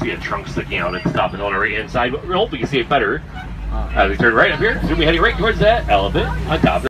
see a trunk sticking out and stopping on the right hand side, but we hope we can see it better as we turn right up here. Soon we'll be heading right towards that elephant on top of